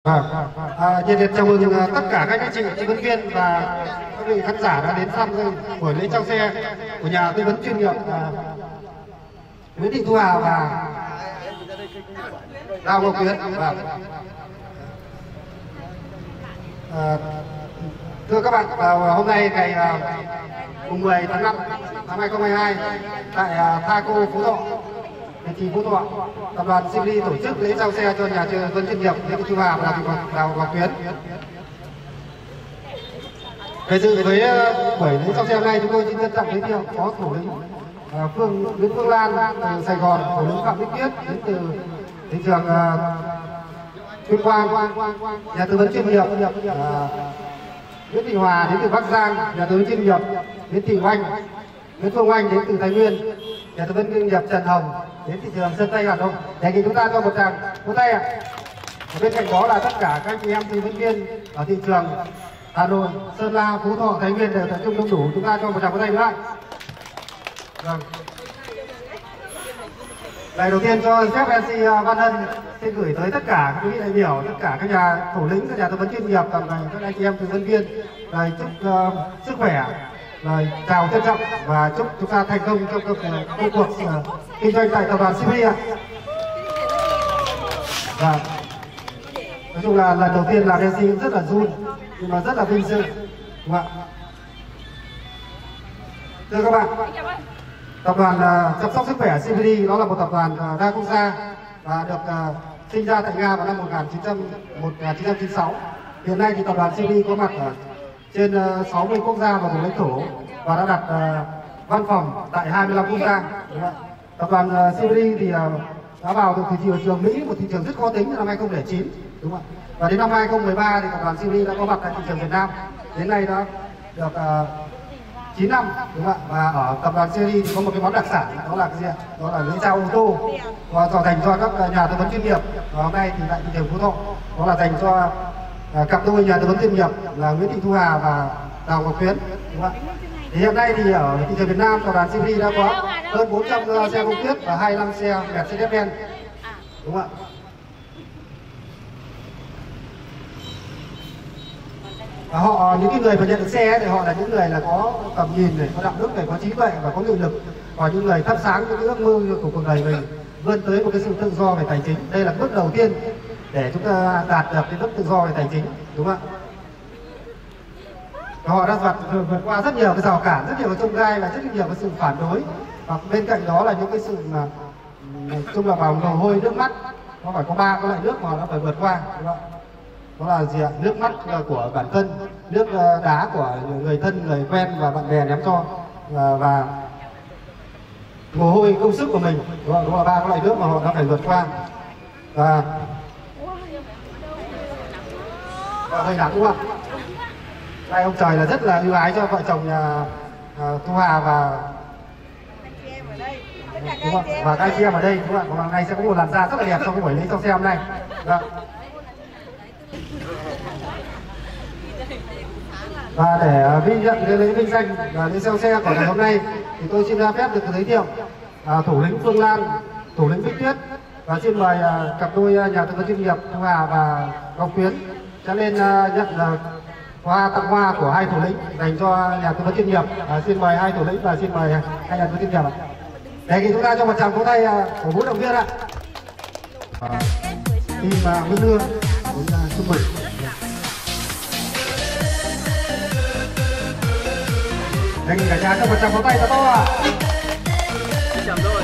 Nhiệt liệt chào mừng tất cả các anh chị tư vấn viên và các vị khán giả đã đến thăm buổi lễ trao xe của nhà tư vấn chuyên nghiệp Nguyễn Thị Thu Hà và Đào Ngọc Tuyến. Thưa các bạn, hôm nay ngày 10 tháng 5 năm 2022 tại Thaco Phú Thọ, thành phố Phú Thọ, tập đoàn Sibri tổ chức lễ trao xe cho nhà tư vấn chuyên nghiệp Nguyễn Thị Thu Hà và Đào Ngọc Tuyến. Về dự với buổi lễ trao xe hôm nay, chúng tôi xin trân trọng giới thiệu có thủ lĩnh Nguyễn Phương Lan từ Sài Gòn, thủ lĩnh Phạm Đức Tuyết đến từ thị trường Tuyên Quang, nhà tư vấn chuyên nghiệp Nguyễn Thị Hòa đến từ Bắc Giang, nhà tư vấn chuyên nghiệp Nguyễn Thị Oanh, Nguyễn Phương Oanh đến từ Thái Nguyên, nhà tư vấn chuyên nghiệp Trần Hồng đến thị trường Sơn Tây Hà Nội. Đề nghị chúng ta cho một tràng vỗ tay ạ. Bên cạnh đó là tất cả các anh chị em tư vấn viên ở thị trường Hà Nội, Sơn La, Phú Thọ, Thái Nguyên đều tập trung đông đủ. Chúng ta cho một tràng vỗ tay nữa ạ. Vâng. Lời đầu tiên cho sếp MC Văn Hân xin gửi tới tất cả các quý vị đại biểu, tất cả các nhà thủ lĩnh, các nhà tư vấn chuyên nghiệp, toàn các anh chị em tư vấn viên lời chúc sức khỏe, lời chào trân trọng và chúc chúng ta thành công trong công cuộc kinh doanh tại tập đoàn Sibri ạ. Và nói chung là lần đầu tiên làm MC rất là run nhưng mà rất là vinh dự. Thưa các bạn, tập đoàn chăm sóc sức khỏe Sibri đó là một tập đoàn đa quốc gia và được sinh ra tại Nga vào năm 1996. Hiện nay thì tập đoàn Sibri có mặt ở trên 60 quốc gia và vùng lãnh thổ và đã đặt văn phòng tại 25 quốc gia. Tập đoàn Sibri thì đã vào được thị trường Mỹ, một thị trường rất khó tính năm 2009, đúng không ạ? Và đến năm 2013 thì tập đoàn Sibri đã có mặt tại thị trường Việt Nam. Đến nay đã được 9 năm, đúng không ạ? Và ở tập đoàn Sibri thì có một cái món đặc sản, đó là cái gì ạ? Đó là lưỡi dao ô tô, và dành cho các nhà tư vấn chuyên nghiệp. Và hôm nay thì tại thị trường Phú Thọ, đó là dành cho cặp đôi nhà tư vấn chuyên nghiệp là Nguyễn Thị Thu Hà và Đào Ngọc Tuyến, đúng không ạ? Thì hiện nay thì ở thị trường Việt Nam, tập đoàn Sibri đã có hơn 400 xe công tuyết và 25 xe Mercedes-Benz, đúng không ạ? Họ, những cái người mà nhận được xe ấy, thì họ là những người là có tầm nhìn này, có đạo đức này, có trí tuệ và có nghị lực, và những người thắp sáng những ước mơ của cuộc đời mình vươn tới một cái sự tự do về tài chính. Đây là bước đầu tiên để chúng ta đạt được cái bước tự do về tài chính, đúng không ạ? Họ đã vượt qua rất nhiều cái rào cản, rất nhiều cái chông gai và rất nhiều cái sự phản đối, và bên cạnh đó là những cái sự mà chung là vào mồ hôi nước mắt. Nó phải có 3 cái loại nước mà nó phải vượt qua, đúng không ạ? Đó là gì ạ? Nước mắt của bản thân, nước đá của người thân, người quen và bạn bè ném cho, và mồ hôi công sức của mình. Đó là 3 cái loại nước mà họ đã phải vượt qua. Và hơi nắng, đúng không ạ? Đây ông trời là rất là ưu ái cho vợ chồng nhà Thu Hà và đúng không? Và các anh chị em ở đây, đúng không ạ? Và hôm nay sẽ có một làn da rất là đẹp trong cái buổi lễ trao xe hôm nay. Đó. Và để vinh nhận cái lễ vinh danh và lễ trao xe của ngày hôm nay thì tôi xin phép được giới thiệu thủ lĩnh Phương Lan, thủ lĩnh Bích Tuyết, và xin mời cặp đôi nhà tư vấn chuyên nghiệp Thu Hà và Ngọc Tuyến sẽ lên nhận tặng hoa của hai thủ lĩnh dành cho nhà tư vấn chuyên nghiệp. Xin mời hai thủ lĩnh và xin mời hai nhà tư vấn chuyên nghiệp ạ. Đề nghị chúng ta cho một tràng vỗ tay của vũ động viên ạ. Team Nguyễn Lương đến chúc mừng. Đề nghị cả nhà cho một tràng vỗ tay thật to ạ. Chào rồi.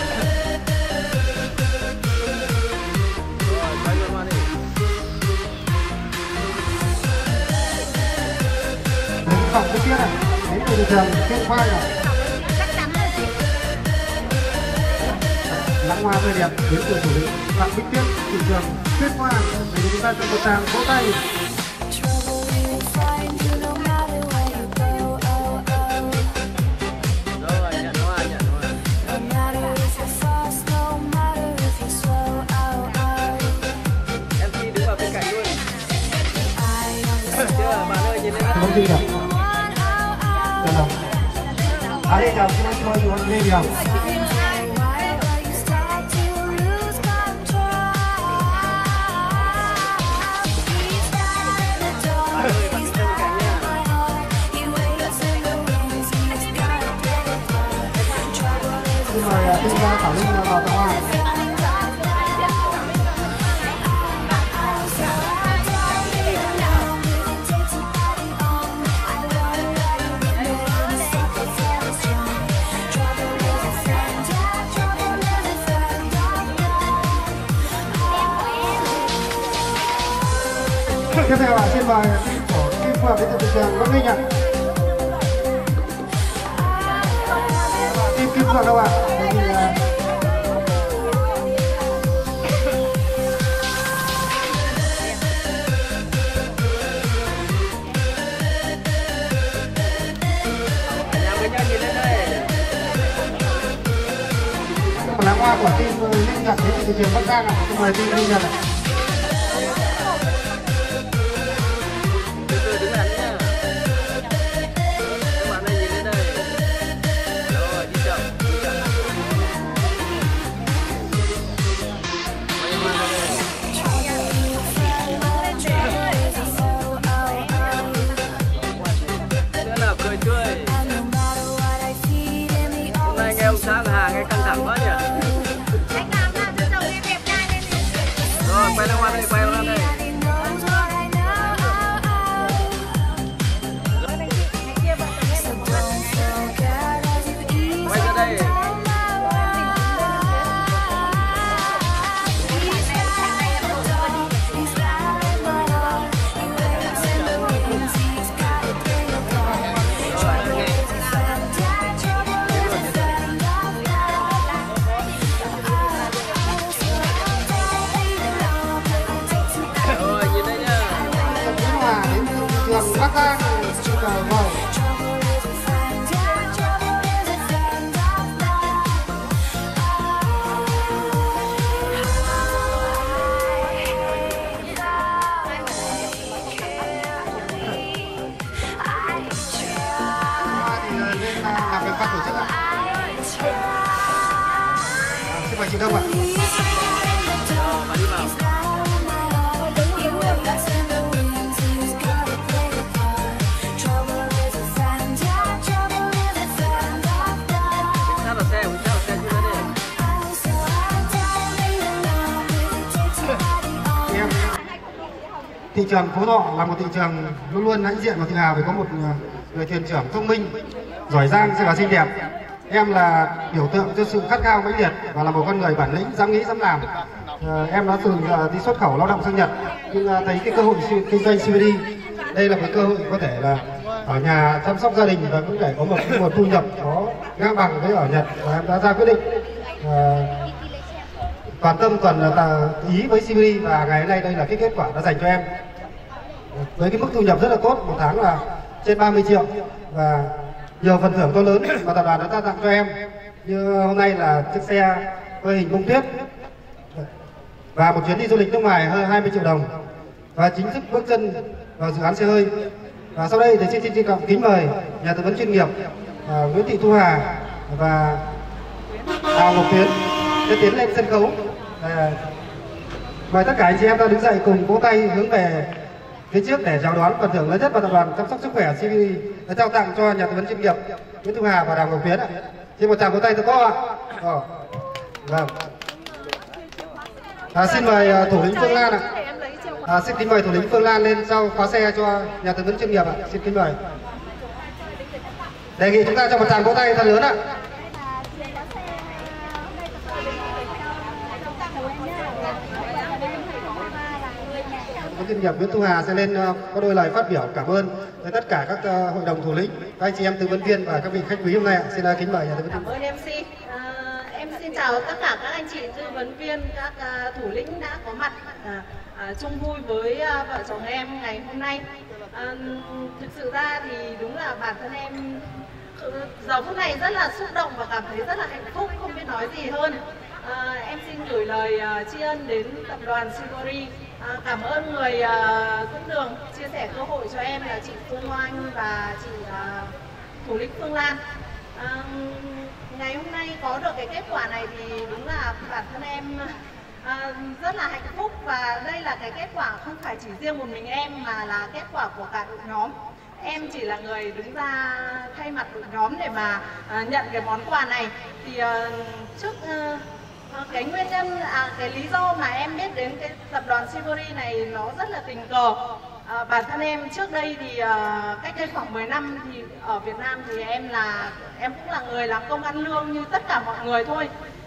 Phạm Đức Tuyết này, đến từ thị trường Tuyên Quang này. Lãng hoa tươi đẹp đến từ thủ lĩnh Phạm Đức Tuyết, thị trường Tuyên Quang. Để chúng ta cho một tràng vỗ tay. Không tin được. Được không? Đây chào, xin mời chú anh lên nào. Tiếp theo xin mời team của Kim Phượng đến từ thị trường Bắc Ninh ạ. Team Kim Phượng đâu ạ? Lá hoa của team Linh Nhật đến từ thị trường Bắc Giang ạ. Xin mời team Linh Nhật ạ. Sáng hàng nghe căng thẳng quá nhỉ. Anh làm ra cho chồng em đẹp trai lên đi. Rồi quay ra ngoài đây, quay ra đây. Quay ra đây. Bắc Giang xin chào mời. Làm việc ban tổ chức ạ. Xin mời chị Đông ạ. Thị trường Phú Thọ là một thị trường luôn luôn hãnh diện và tự hào vì có một người thuyền trưởng thông minh, giỏi giang và xinh đẹp. Em là biểu tượng cho sự khát khao mãnh liệt và là một con người bản lĩnh, dám nghĩ dám làm. Em đã từng đi xuất khẩu lao động sang Nhật, nhưng thấy cái cơ hội kinh doanh CBD đây là một cơ hội có thể là ở nhà chăm sóc gia đình và cũng để có một nguồn thu nhập có ngang bằng với ở Nhật. Và em đã ra quyết định toàn tâm toàn ý với CBD và ngày hôm nay đây là cái kết quả đã dành cho em với cái mức thu nhập rất là tốt, một tháng là trên 30 triệu và nhiều phần thưởng to lớn mà tập đoàn đã trao tặng cho em, như hôm nay là chiếc xe hơi hình bông tuyết và một chuyến đi du lịch nước ngoài hơn 20 triệu đồng và chính thức bước chân vào dự án xe hơi. Và sau đây thì xin trân trọng kính mời nhà tư vấn chuyên nghiệp Nguyễn Thị Thu Hà và Đào Ngọc Tuyến sẽ tiến lên sân khấu. Mời tất cả anh chị em ta đứng dậy cùng vỗ tay hướng về phía trước để chào đón phần thưởng lớn nhất mà tập đoàn chăm sóc sức khỏe CBD đã trao tặng cho nhà tư vấn chuyên nghiệp Nguyễn Thu Hà và Đào Ngọc Tuyến ạ. Xin một tràng vỗ tay thật to ạ. Vâng. Xin mời thủ lĩnh Phương Lan ạ. Xin kính mời thủ lĩnh Phương Lan lên sau khóa xe cho nhà tư vấn chuyên nghiệp ạ. Xin kính mời. Đề nghị chúng ta cho một tràng vỗ tay thật lớn ạ. Chuyên nghiệp Nguyễn Thu Hà sẽ lên có đôi lời phát biểu cảm ơn với tất cả các hội đồng thủ lĩnh, các anh chị em tư vấn viên và các vị khách quý hôm nay ạ. Xin kính mời nhà tư vấn. Cảm ơn MC. Em xin chào tất cả các anh chị tư vấn viên, các thủ lĩnh đã có mặt chung vui với vợ chồng em ngày hôm nay. Thực sự ra thì đúng là bản thân em giờ phút này rất là xúc động và cảm thấy rất là hạnh phúc, không biết nói gì hơn. Em xin gửi lời tri ân đến tập đoàn Sibori. Cảm ơn người dẫn đường chia sẻ cơ hội cho em là chị Phương Hoa Anh và chị thủ lĩnh Phương Lan. Ngày hôm nay có được cái kết quả này thì đúng là bản thân em rất là hạnh phúc, và đây là cái kết quả không phải chỉ riêng một mình em mà là kết quả của cả đội nhóm. Em chỉ là người đứng ra thay mặt đội nhóm để mà nhận cái món quà này. Thì trước cái nguyên nhân, cái lý do mà em biết đến cái tập đoàn Sibori này nó rất là tình cờ. Bản thân em trước đây thì cách đây khoảng 10 năm thì ở Việt Nam thì em cũng là người làm công ăn lương như tất cả mọi người thôi.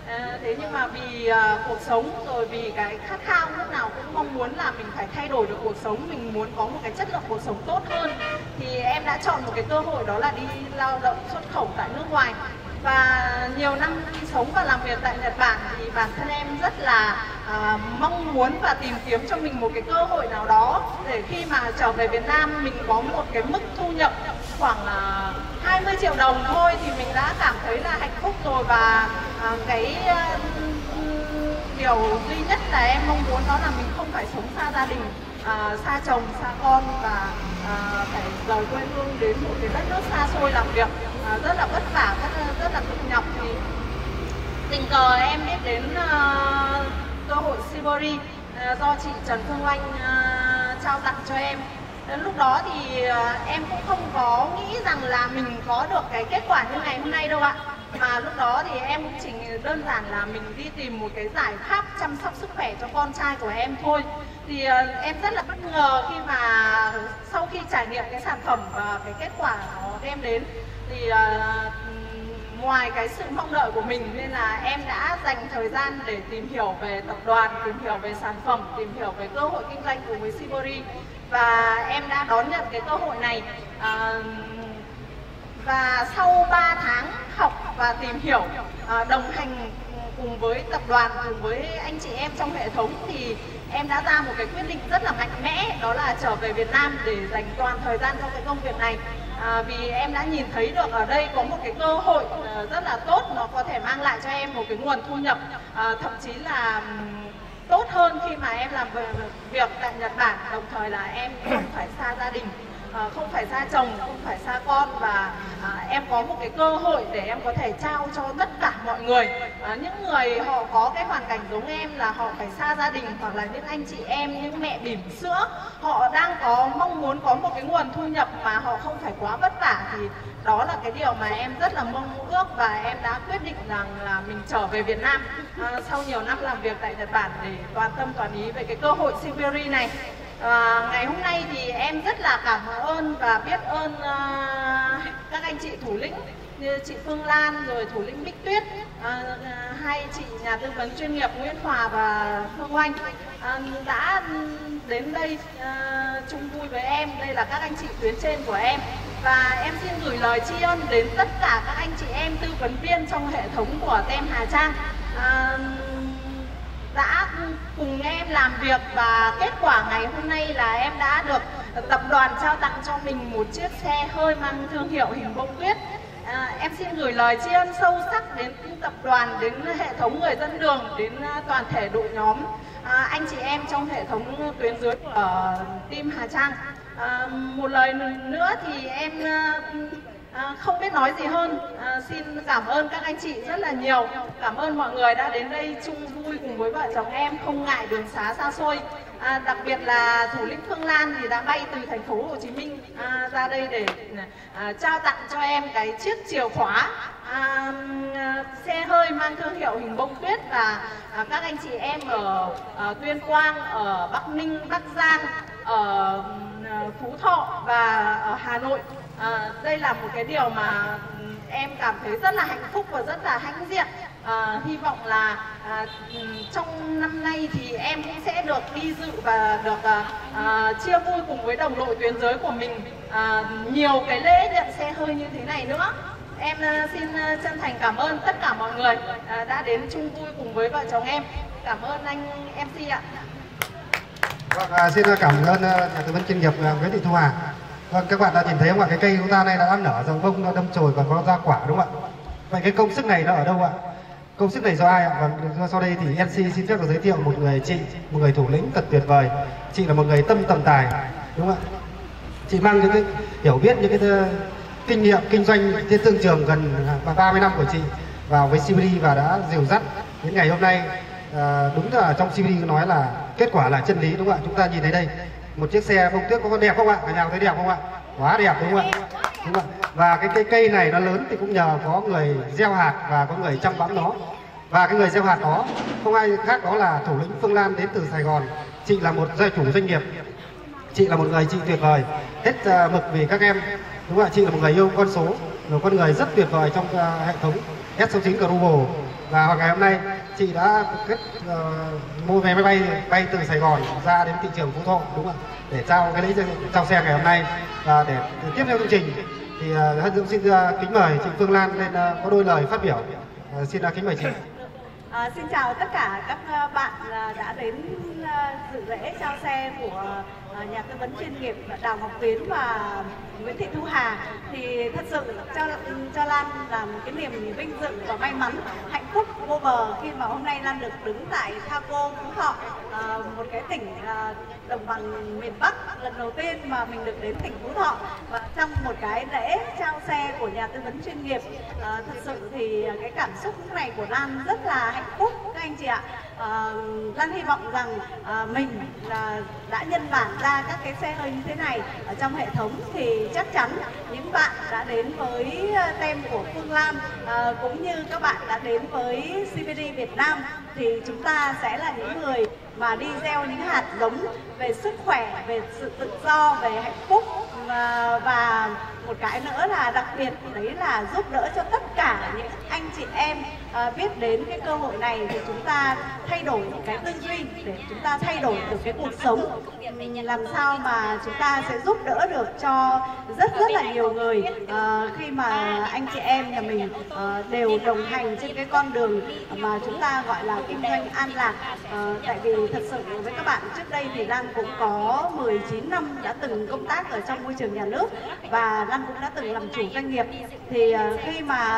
Thế nhưng mà vì cuộc sống rồi vì cái khát khao lúc nào cũng mong muốn là mình phải thay đổi được cuộc sống, mình muốn có một cái chất lượng cuộc sống tốt hơn, thì em đã chọn một cái cơ hội đó là đi lao động xuất khẩu tại nước ngoài. Và nhiều năm sống và làm việc tại Nhật Bản thì bản thân em rất là mong muốn và tìm kiếm cho mình một cái cơ hội nào đó để khi mà trở về Việt Nam mình có một cái mức thu nhập khoảng 20 triệu đồng thôi thì mình đã cảm thấy là hạnh phúc rồi. Và cái điều duy nhất là em mong muốn đó là mình không phải sống xa gia đình, xa chồng, xa con và phải rời quê hương đến một cái đất nước xa xôi làm việc rất là vất vả, rất là cực nhọc. Thì tình cờ em biết đến cơ hội Siberia do chị Trần Phương Oanh trao tặng cho em. Đến lúc đó thì em cũng không có nghĩ rằng là mình có được cái kết quả như ngày hôm nay đâu ạ. Mà lúc đó thì em cũng chỉ đơn giản là mình đi tìm một cái giải pháp chăm sóc sức khỏe cho con trai của em thôi. Thì em rất là bất ngờ khi mà sau khi trải nghiệm cái sản phẩm và cái kết quả nó đem đến thì ngoài cái sự mong đợi của mình nên là em đã dành thời gian để tìm hiểu về tập đoàn, tìm hiểu về sản phẩm, tìm hiểu về cơ hội kinh doanh cùng với Siberia. Và em đã đón nhận cái cơ hội này. Và sau 3 tháng học và tìm hiểu, đồng hành cùng với tập đoàn, cùng với anh chị em trong hệ thống thì em đã ra một cái quyết định rất là mạnh mẽ, đó là trở về Việt Nam để dành toàn thời gian cho cái công việc này. Vì em đã nhìn thấy được ở đây có một cái cơ hội rất là tốt, nó có thể mang lại cho em một cái nguồn thu nhập thậm chí là tốt hơn khi mà em làm việc tại Nhật Bản, đồng thời là em không phải xa gia đình, không phải xa chồng, không phải xa con, và em có một cái cơ hội để em có thể trao cho tất cả mọi người. Những người họ có cái hoàn cảnh giống em là họ phải xa gia đình, hoặc là những anh chị em, những mẹ bỉm sữa, họ đang có mong muốn có một cái nguồn thu nhập mà họ không phải quá vất vả, thì đó là cái điều mà em rất là mong ước. Và em đã quyết định rằng là mình trở về Việt Nam sau nhiều năm làm việc tại Nhật Bản để toàn tâm toàn ý về cái cơ hội Siberia này. Ngày hôm nay thì em rất là cảm ơn và biết ơn các anh chị thủ lĩnh như chị Phương Lan, rồi thủ lĩnh Bích Tuyết, hai chị nhà tư vấn chuyên nghiệp Nguyễn Hòa và Phương Oanh đã đến đây chung vui với em. Đây là các anh chị tuyến trên của em. Và em xin gửi lời tri ân đến tất cả các anh chị em tư vấn viên trong hệ thống của Tem Hà Trang đã cùng em làm việc, và kết quả ngày hôm nay là em đã được tập đoàn trao tặng cho mình một chiếc xe hơi mang thương hiệu hình bông tuyết. Em xin gửi lời tri ân sâu sắc đến tập đoàn, đến hệ thống người dẫn đường, đến toàn thể đội nhóm anh chị em trong hệ thống tuyến dưới của team Hà Trang. Một lời nữa thì em không biết nói gì hơn. Xin cảm ơn các anh chị rất là nhiều. Cảm ơn mọi người đã đến đây chung vui cùng với vợ chồng em, không ngại đường xá xa xôi. Đặc biệt là thủ lĩnh Phương Lan thì đã bay từ thành phố Hồ Chí Minh ra đây để trao tặng cho em cái chiếc chìa khóa xe hơi mang thương hiệu hình bông tuyết. Và các anh chị em ở Tuyên Quang, ở Bắc Ninh, Bắc Giang, ở Phú Thọ và ở Hà Nội, đây là một cái điều mà em cảm thấy rất là hạnh phúc và rất là hãnh diện. Hy vọng là trong năm nay thì em cũng sẽ được đi dự và được chia vui cùng với đồng đội tuyến giới của mình nhiều cái lễ nhận xe hơi như thế này nữa. Em xin chân thành cảm ơn tất cả mọi người đã đến chung vui cùng với vợ chồng em. Cảm ơn anh MC ạ. Vâng, xin cảm ơn nhà tư vấn chuyên nghiệp Nguyễn Thị Thu Hà. Vâng, các bạn đã nhìn thấy không ạ, cái cây chúng ta này đã nở dòng bông, nó đâm chồi và có ra quả đúng không ạ? Vậy cái công sức này nó ở đâu ạ? Công sức này do ai ạ? Và sau đây thì MC xin phép được giới thiệu một người chị, một người thủ lĩnh thật tuyệt vời. Chị là một người tầm tài, đúng không ạ? Chị mang những cái hiểu biết, những cái kinh nghiệm kinh doanh trên thương trường gần 30 năm của chị vào với Siberia và đã dìu dắt đến ngày hôm nay. Đúng là trong Siberia nói là kết quả là chân lý, đúng không ạ? Chúng ta nhìn thấy đây một chiếc xe bông tuyết có đẹp không ạ? Cả nhà thấy đẹp không ạ? Quá đẹp đúng không ạ? Đúng không ạ? Và cái cây này nó lớn thì cũng nhờ có người gieo hạt và có người chăm bẵm nó. Và cái người gieo hạt đó không ai khác đó là thủ lĩnh Phương Lan đến từ Sài Gòn. Chị là một gia chủ doanh nghiệp. Chị là một người chị tuyệt vời, hết mực vì các em. Đúng không ạ? Chị là một người yêu con số, một con người rất tuyệt vời trong hệ thống S69 Global. Và ngày hôm nay chị đã mua vé máy bay từ Sài Gòn ra đến thị trường Phú Thọ, đúng không ạ? Để trao cái lễ trao xe ngày hôm nay. Và để tiếp theo chương trình thì Hân Dũng xin kính mời chị Phương Lan lên có đôi lời phát biểu. Xin kính mời chị. Xin chào tất cả các bạn đã đến dự lễ trao xe của nhà tư vấn chuyên nghiệp Đào Ngọc Tuyến và Nguyễn Thị Thu Hà. Thì thật sự cho Lan là một cái niềm vinh dự và may mắn, hạnh phúc vô bờ khi mà hôm nay Lan được đứng tại Thaco, Phú Thọ, một cái tỉnh đồng bằng miền Bắc lần đầu tiên mà mình được đến tỉnh Phú Thọ, và trong một cái lễ trao xe của nhà tư vấn chuyên nghiệp. Thật sự thì cái cảm xúc này của Lan rất là hạnh phúc các anh chị ạ. Lan hy vọng rằng mình đã nhân bản ra các cái xe hơi như thế này ở trong hệ thống thì chắc chắn những bạn đã đến với tem của Phương Lan cũng như các bạn đã đến với CVD Việt Nam thì chúng ta sẽ là những người mà đi gieo những hạt giống về sức khỏe, về sự tự do, về hạnh phúc, và một cái nữa là đặc biệt đấy là giúp đỡ cho tất cả những anh chị em biết đến cái cơ hội này thì chúng ta thay đổi cái tư duy để chúng ta thay đổi được cái cuộc sống, làm sao mà chúng ta sẽ giúp đỡ được cho rất là nhiều người khi mà anh chị em nhà mình đều đồng hành trên cái con đường mà chúng ta gọi là kinh doanh an lạc. Tại vì thật sự với các bạn, trước đây thì Lan cũng có 19 năm đã từng công tác ở trong môi trường nhà nước và Lan cũng đã từng làm chủ doanh nghiệp. Thì khi mà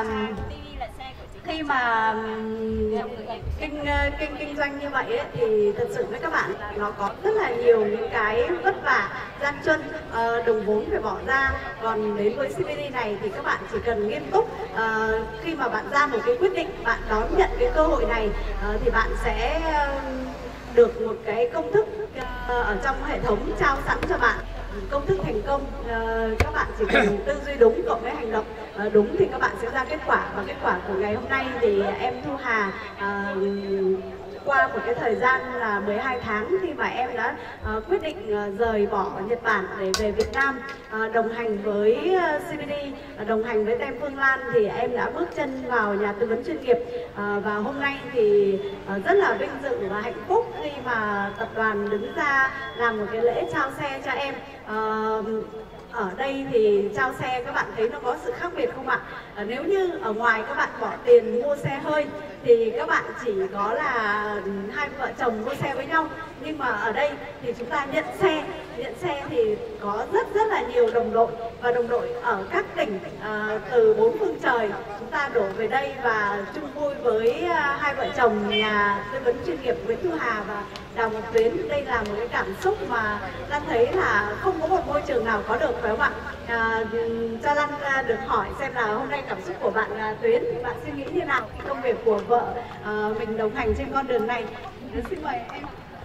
kinh doanh như vậy ấy, thì thật sự với các bạn nó có rất là nhiều những cái vất vả, gian truân, đồng vốn phải bỏ ra. Còn đến với CVD này thì các bạn chỉ cần nghiêm túc, khi mà bạn ra một cái quyết định, bạn đón nhận cái cơ hội này thì bạn sẽ được một cái công thức ở trong hệ thống trao sẵn cho bạn. Công thức thành công, các bạn chỉ cần tư duy đúng cộng với hành động đúng thì các bạn sẽ ra kết quả. Và kết quả của ngày hôm nay thì em Thu Hà qua một cái thời gian là 12 tháng khi mà em đã quyết định rời bỏ Nhật Bản để về Việt Nam đồng hành với CVD, đồng hành với tem Phương Lan, thì em đã bước chân vào nhà tư vấn chuyên nghiệp. Và hôm nay thì rất là vinh dự và hạnh phúc khi mà tập đoàn đứng ra làm một cái lễ trao xe cho em. Ở đây thì trao xe các bạn thấy nó có sự khác biệt không ạ? Nếu như ở ngoài các bạn bỏ tiền mua xe hơi thì các bạn chỉ có là hai vợ chồng mua xe với nhau, nhưng mà ở đây thì chúng ta nhận xe thì có rất là nhiều đồng đội, và đồng đội ở các tỉnh từ bốn phương trời chúng ta đổ về đây và chung vui với hai vợ chồng nhà tư vấn chuyên nghiệp Nguyễn Thu Hà và Đào Ngọc Tuyến. Đây là một cái cảm xúc mà Lan thấy là không có một môi trường nào có được, phải không ạ? Cho Lan được hỏi xem là hôm nay cảm xúc của bạn Tuyến, bạn suy nghĩ như nào khi công việc của vợ mình đồng hành trên con đường này. Xin mời em.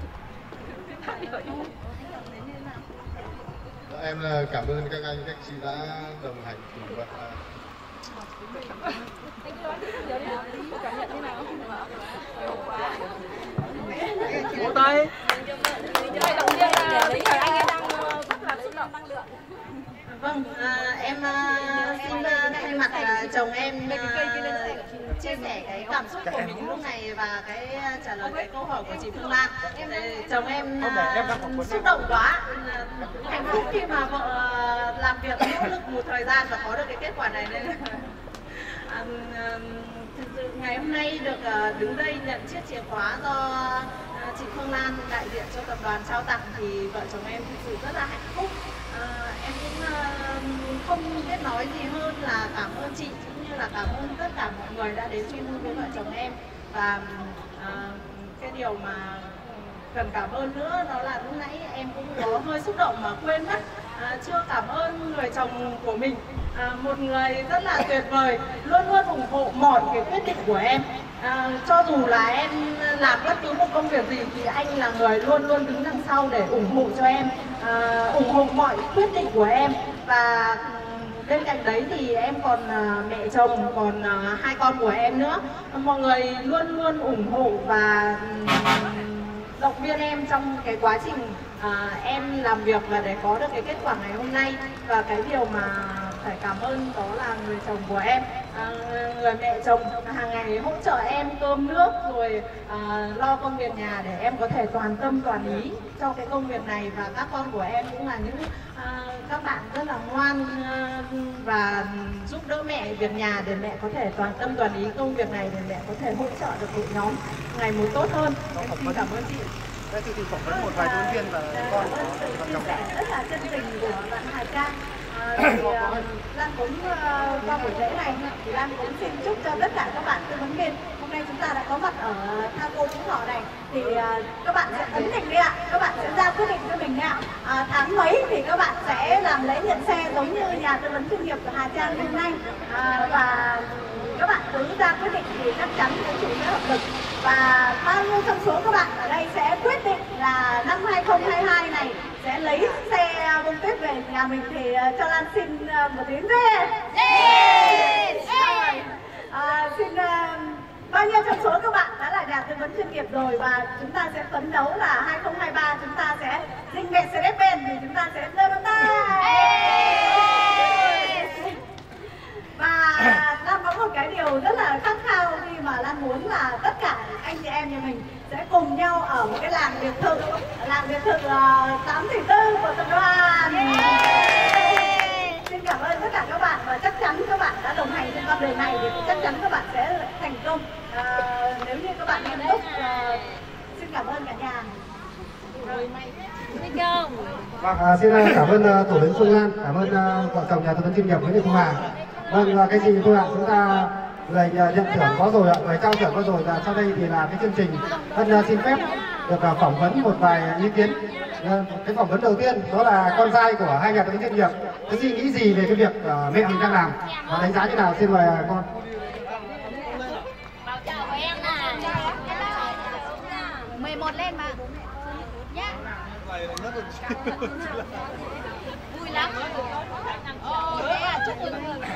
Em cảm ơn các anh các chị đã đồng hành cùng vợ. Vỗ tay. Đầu tiên là lý do anh em đang rất là xúc động năng lượng. Vâng, em xin thay mặt chồng em chia sẻ cái cảm xúc của mình lúc này và cái trả lời cái câu hỏi của chị Phương Lan. Chồng em xúc động quá, hạnh phúc khi mà vợ làm việc nỗ lực một thời gian và có được cái kết quả này. Nên thực sự ngày hôm nay được đứng đây nhận chiếc chìa khóa do chị Phương Lan đại diện cho tập đoàn trao tặng thì vợ chồng em thực sự rất là hạnh phúc. Em cũng không biết nói gì hơn là cảm ơn chị cũng như là cảm ơn tất cả mọi người đã đến chung vui với vợ chồng em. Và cái điều mà cần cảm ơn nữa đó là lúc nãy em cũng có hơi xúc động mà quên mất chưa cảm ơn người chồng của mình, một người rất là tuyệt vời, luôn luôn ủng hộ mọi cái quyết định của em. Cho dù là em làm bất cứ một công việc gì thì anh là người luôn luôn đứng đằng sau để ủng hộ cho em, ủng hộ mọi quyết định của em. Và bên cạnh đấy thì em còn mẹ chồng, còn hai con của em nữa. Mọi người luôn luôn ủng hộ và động viên em trong cái quá trình em làm việc và để có được cái kết quả ngày hôm nay. Và cái điều mà phải cảm ơn đó là người chồng của em. người mẹ chồng hàng ngày hỗ trợ em cơm nước rồi lo công việc nhà để em có thể toàn tâm toàn ý cho cái công việc này. Và các con của em cũng là những các bạn rất là ngoan và giúp đỡ mẹ việc nhà để mẹ có thể toàn tâm toàn ý công việc này, để mẹ có thể hỗ trợ được đội nhóm ngày một tốt hơn. Em xin cảm ơn chị. Đây thì phỏng vấn một vài ứng viên và con rất là chân tình của bạn Hà Trang. Lan cũng qua buổi lễ này thì Lan cũng xin chúc cho tất cả các bạn tư vấn viên hôm nay chúng ta đã có mặt ở Thaco Phú Thọ này thì các bạn sẽ ấn định đi ạ, các bạn sẽ ra quyết định cho mình ạ. Tháng mấy thì các bạn sẽ làm lễ nhận xe giống như nhà tư vấn chuyên nghiệp của Hà Trang hôm nay, và các bạn cứ ra quyết định thì chắc chắn các chủ sẽ hợp lực. Và bao nhiêu trong số các bạn ở đây sẽ quyết định là năm 2022 này sẽ lấy xe bông tuyết về nhà mình thì cho Lan xin một tiếng rê. Xin bao nhiêu trong số các bạn đã là nhà tư vấn chuyên nghiệp rồi, và chúng ta sẽ phấn đấu là 2023 chúng ta sẽ dinh Mercedes-Benz thì chúng ta sẽ đưa vào tay. Và Lan có một cái điều rất là khát khao khi mà Lan muốn là tất cả anh chị em nhà mình sẽ cùng nhau ở một cái làng biệt thự 8 tỷ tư của tập đoàn. Xin cảm ơn tất cả các bạn, và chắc chắn các bạn đã đồng hành trên con đường này thì chắc chắn các bạn sẽ thành công nếu như các bạn nghiêm túc. Xin cảm ơn cả nhà. Vâng, xin cảm ơn tổ lính Phương Lan, cảm ơn vợ chồng nhà tư vấn chuyên nghiệp Nguyễn Thị Thu Hà. Vâng, cái gì thôi ạ, chúng ta lời nhận thưởng có rồi ạ, lời trao thưởng có rồi, và sau đây thì là cái chương trình Hân xin phép được phỏng vấn một vài ý kiến. Cái phỏng vấn đầu tiên đó là con trai của hai nhà tư vấn chuyên nghiệp, cái suy nghĩ gì về cái việc mẹ mình đang làm và đánh giá như nào, xin mời con. Bảo chào của em là 11 lên mà nhá. Vui lắm. Thế à, chúc mừng.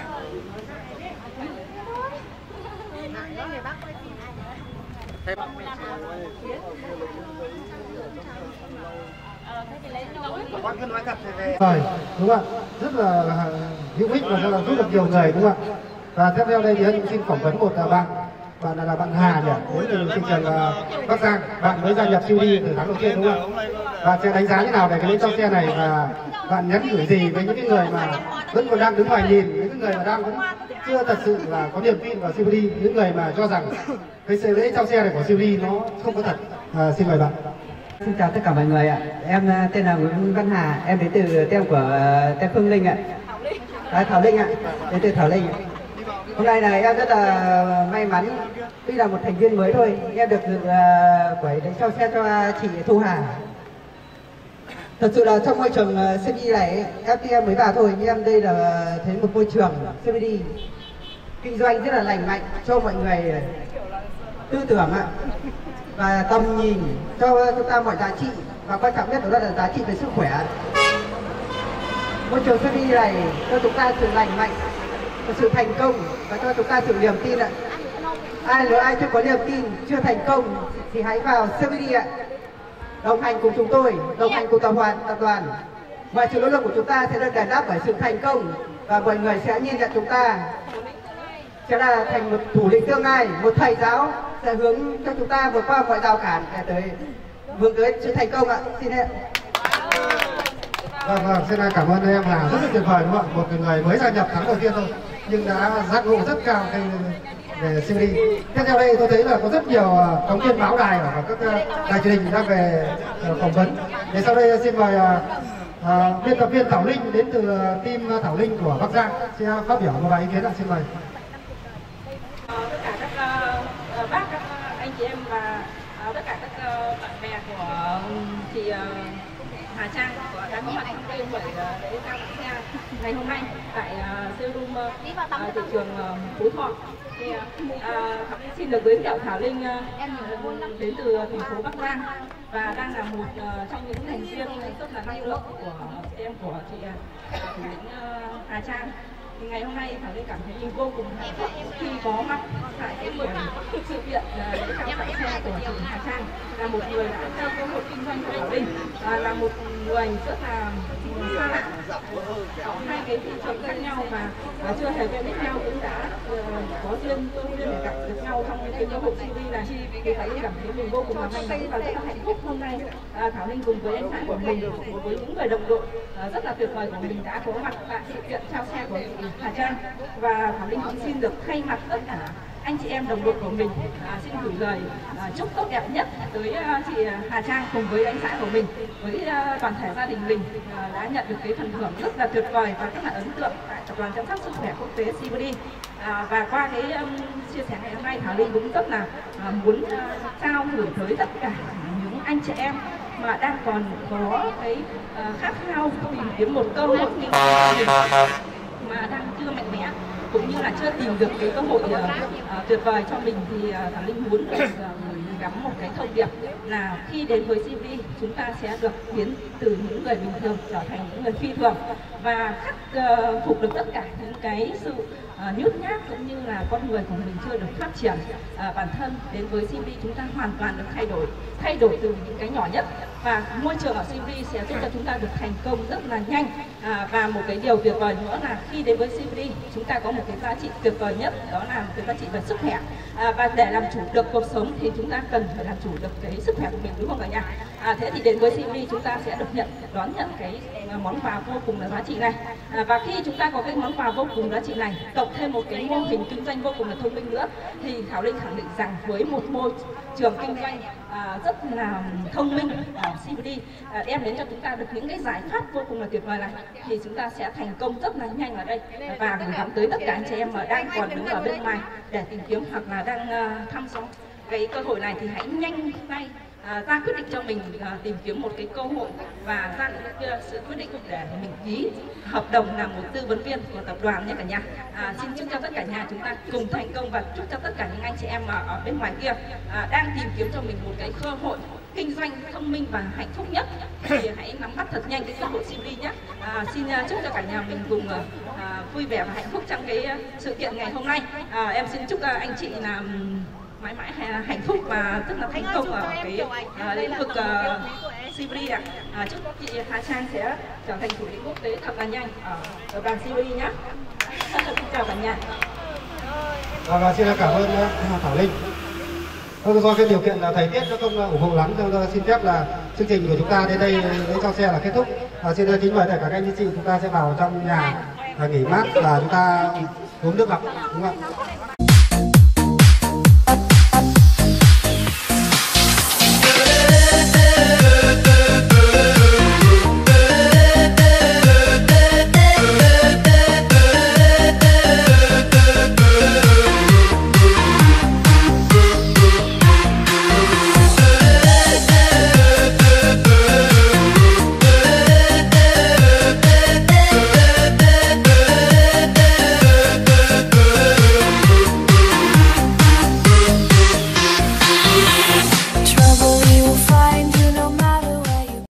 Rồi, đúng không ạ? Rất là hữu ích và rất là giúp được nhiều người, đúng không ạ? Và tiếp theo đây thì anh xin phỏng vấn một bạn là bạn Hà nhỉ, đến từ thị trường Bắc Giang. Bạn mới gia nhập CVD từ tháng đầu tiên, đúng không ạ? Bạn sẽ đánh giá như nào về cái lễ trao xe này, và bạn nhắn gửi gì với những cái người mà vẫn còn đang đứng ngoài nhìn, những cái người mà đang vẫn chưa thật sự là có niềm tin vào CVD, những người mà cho rằng cái lễ trao xe này của CVD nó không có thật. Xin mời bạn. Xin chào tất cả mọi người ạ. Em tên là Nguyễn Văn Hà, em đến từ tem của tem Phương Linh ạ. Thảo Linh ạ, đến từ Thảo Linh ạ. Hôm nay này em rất là may mắn, tuy là một thành viên mới thôi, em được quẩy để trao xe cho chị Thu Hà. Thật sự là trong môi trường CVD này, em mới vào thôi, nhưng em đây là thấy một môi trường CVD kinh doanh rất là lành mạnh cho mọi người tư tưởng ạ, và tầm nhìn cho chúng ta mọi giá trị, và quan trọng nhất đó là giá trị về sức khỏe. Môi trường CVD này cho chúng ta sự lành mạnh, sự thành công, và cho chúng ta sự niềm tin ạ. Nếu ai chưa có niềm tin, chưa thành công thì hãy vào CVD ạ. Đồng hành cùng chúng tôi, đồng hành cùng tập đoàn. Mọi sự nỗ lực của chúng ta sẽ được đền đáp bởi sự thành công, và mọi người sẽ nhìn nhận chúng ta sẽ là thành một thủ lĩnh tương lai, một thầy giáo sẽ hướng cho chúng ta vượt qua mọi rào cản để hướng tới sự thành công ạ. Xin ạ. Vâng, xin cảm ơn em Hà, rất là tuyệt vời, đúng không ạ? Một người mới gia nhập tháng đầu tiên thôi nhưng đã giác ngộ rất cao về CVD. Tiếp theo đây tôi thấy là có rất nhiều phóng viên báo đài và các đài truyền hình đang về phỏng vấn. Để sau đây xin mời biên tập viên Thảo Linh đến từ team Thảo Linh của Bắc Giang sẽ phát biểu một vài ý kiến ạ. Xin mời. Tất cả các bác, các anh chị em và tất cả các bạn bè của chị Hà Trang đã có mặt trong đây buổi lễ trao tặng xe ngày hôm nay tại showroom thị trường Phú Thọ. Thì xin được giới thiệu Thảo Linh đến từ thành phố Bắc Giang và đang là một trong những thành viên rất là năng lượng của em của chị thủ lĩnh Hà Trang. Thì ngày hôm nay Thảo Linh cảm thấy mình vô cùng hạnh phúc khi có mặt tại cái buổi sự kiện lễ trao tặng xe của chị Hà Trang, là một người đã theo cơ hội kinh doanh của Thảo Linh, là một người rất là xa lạ, hai cái thị trường khác nhau và chưa hề quen biết nhau cũng đã có duyên để gặp được nhau trong cái lễ hội CVD này. Thì Thảo Linh cảm thấy mình vô cùng là may mắn và rất là hạnh phúc. Hôm nay Thảo Linh cùng với anh xã của mình, với những người đồng đội rất là tuyệt vời của mình đã có mặt tại sự kiện trao xe của Hà Trang, và Thảo Linh cũng xin được thay mặt tất cả anh chị em đồng đội của mình xin gửi lời chúc tốt đẹp nhất tới chị Hà Trang cùng với anh xã của mình, với toàn thể gia đình mình đã nhận được cái phần thưởng rất là tuyệt vời và rất là ấn tượng tại tập đoàn chăm sóc sức khỏe quốc tế CVD. Và qua cái chia sẻ ngày hôm nay, Thảo Linh cũng rất là muốn trao gửi tới tất cả những anh chị em mà đang còn có cái khát khao tìm kiếm một cơ hội kinh doanh mà đang chưa mạnh mẽ, cũng như là chưa tìm được cái cơ hội tuyệt vời cho mình, thì Thảo Linh muốn được gắm một cái thông điệp là khi đến với CVD chúng ta sẽ được biến từ những người bình thường trở thành những người phi thường, và khắc phục được tất cả những cái sự nhút nhát cũng như là con người của mình chưa được phát triển bản thân. Đến với CVD chúng ta hoàn toàn được thay đổi từ những cái nhỏ nhất, và môi trường ở CVD sẽ giúp cho chúng ta được thành công rất là nhanh. Và một cái điều tuyệt vời nữa là khi đến với CVD chúng ta có một cái giá trị tuyệt vời nhất, đó là một cái giá trị về sức khỏe. Và để làm chủ được cuộc sống thì chúng ta cần phải làm chủ được cái sức khỏe của mình, đúng không cả nhà? Thế thì đến với CVD chúng ta sẽ được đón nhận cái món quà vô cùng là giá trị này. Và khi chúng ta có cái món quà vô cùng giá trị này, cộng thêm một cái mô hình kinh doanh vô cùng là thông minh nữa, thì Thảo Linh khẳng định rằng với một môi trường kinh doanh rất là thông minh ở CVD đem đến cho chúng ta được những cái giải pháp vô cùng là tuyệt vời này, thì chúng ta sẽ thành công rất là nhanh ở đây. Và gửi gắm tới tất cả anh chị em mà đang còn đứng ở bên ngoài để tìm kiếm hoặc là đang thăm dò cái cơ hội này, thì hãy nhanh tay ra quyết định cho mình tìm kiếm một cái cơ hội và ra sự quyết định để mình ký hợp đồng làm một tư vấn viên của tập đoàn nha cả nhà. Xin chúc cho tất cả nhà chúng ta cùng thành công, và chúc cho tất cả những anh chị em ở bên ngoài kia đang tìm kiếm cho mình một cái cơ hội kinh doanh thông minh và hạnh phúc nhất, thì hãy nắm bắt thật nhanh cái cơ hội CVD nhé. Xin chúc cho cả nhà mình cùng vui vẻ và hạnh phúc trong cái sự kiện ngày hôm nay. Em xin chúc anh chị là mãi mãi hạnh phúc và rất là thành công ở cái lĩnh vực CVD ạ. Chúc chị Hà Trang sẽ trở thành thủ lĩnh quốc tế thật là nhanh ở tập đoàn CVD nhé. Xin chào cả nhà. Và xin cảm ơn Thảo Linh. Do cái điều kiện là thời tiết nó không ủng hộ lắm, cho xin phép là chương trình của chúng ta đến đây lễ trao xe là kết thúc. Xin kính mời tất cả các anh chị chúng ta sẽ vào trong nhà nghỉ mát và chúng ta uống nước lọc, đúng không ạ?